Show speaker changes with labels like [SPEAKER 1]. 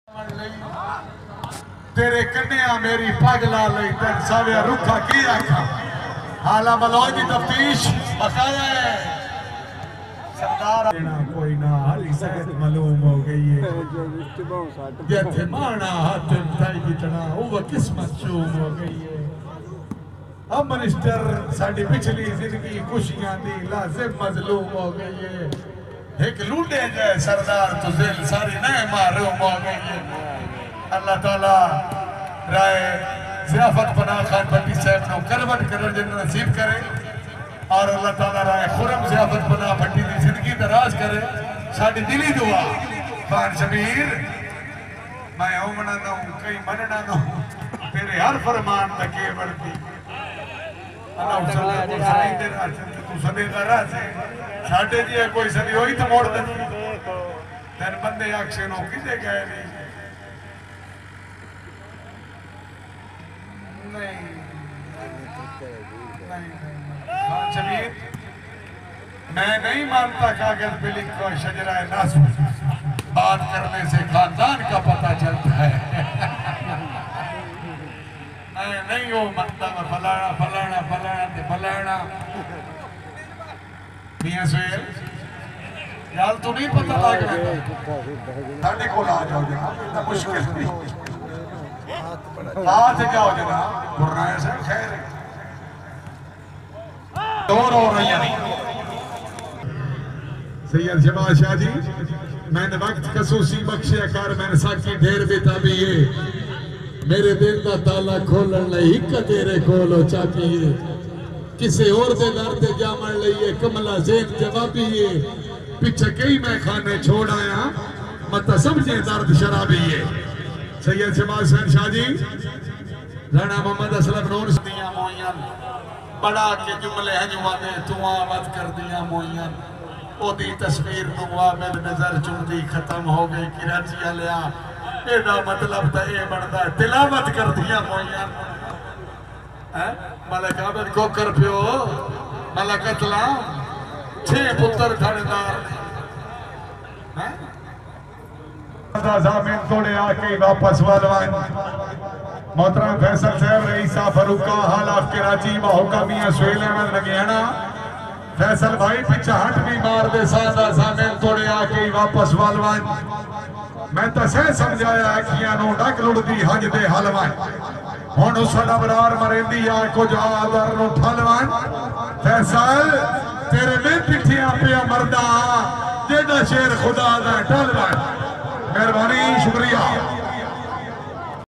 [SPEAKER 1] तेरे कन्या मेरी पगला लई तेन साविया रुखा की आखा हाला मलौज की तफ्तीश बकाया है सरदार कोई ना हाली सगत मालूम हो गई है जैसे माना हाथ उठाई जितना वो किस्मत चूम हो गई है। अब मिनिस्टर साडी पिछली जिंदगी खुशियां दी लाजिम मजलूम हो गई है। एक लूटे गए सरदार तुझिल सारी नए मारूम हो गई है। अल्लाह ताला राय ज़ियाफत पनाह खान भट्टी साहब को करवट कर नसीब करे और अल्लाह ताला राय खुरम ज़ियाफत पनाह भट्टी की जिंदगी दराज करे। साडी दिली दुआ खान शबीर मैं ओमना ना हूं कई मनना ना हूं तेरे हर फरमान तक ये बढ़ती अल्लाह उसल सही तेरा तू सदे करा से साडे जी कोई सदी होई तो मोड़ दे तेन बंदे अक्से नो किसे गए नहीं मैं नहीं मानता कागज पे लिखो शजरा नासू बात करने से खानदान का पता चलता है। मैं नहीं हो मानता मैं फलाना फलाना फलाना ते फलाना मियां सुहेल यार तू नहीं पता लग रहा साढ़े को आ जाओ जनाब मुश्किल नहीं हाथ जाओ जनाब गुरनाया से खैर दौर हो रही नहीं सैयद शबाज शाह जी मैंने वक्त खसूसी बख्शिया कर मैंने साकी ढेर बिता भी है मेरे दिल का ताला खोलन लई एक तेरे कोलो चाबी है किसी और दे दर ते जामन लई कमला ज़ेन जवाबी है पीछे कई मैं खाने छोड़ आया मत समझे दर्द शराबी है। सैयद शबाज शाह जी राणा मोहम्मद असलम नूर दिया मोयन बड़ा के जुमले हजवाने तुआ मत कर दिया मोयन ओदी तस्वीर नुआ में नजर चुंदी खत्म हो गई कराची वालिया एदा मतलब तो ये बनता है तिलावत कर दिया मोयन मलक आबद कोकर पियो मलक अतलाम 6 पुत्र थानेदार हैं ज़मीन तोड़े आके वापस वालवान मोहतरम फैसल साहब रईसा फरूका हालात कराची महोका मियां सुहेल अहमद नगियाना फैसल भाई पिछा हट भी मार दे सादा ज़मीन तोड़े आके वापस वालवान मैं तो सह समझाया अखियां नु डक लुड़दी हज दे हलवान हुण साडा बरार मरेंदी आ कुछ आदर नु ठलवान फैसल तेरे में पिठियां पे मरदा जेड़ा शेर खुदा दा ठलवान मेहरबानी शुक्रिया।